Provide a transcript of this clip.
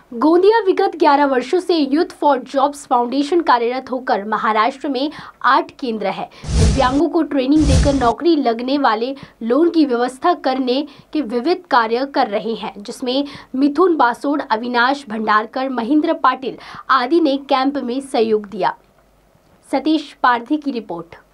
गोंदिया विगत 11 वर्षों से यूथ फॉर जॉब्स फाउंडेशन कार्यरत होकर महाराष्ट्र में 8 केंद्र है। दिव्यांगों को ट्रेनिंग देकर नौकरी लगने वाले लोन की व्यवस्था करने के विविध कार्य कर रहे हैं, जिसमें मिथुन बासोड, अविनाश भंडारकर, महेंद्र पाटिल आदि ने कैंप में सहयोग दिया। सतीश पारधी की रिपोर्ट।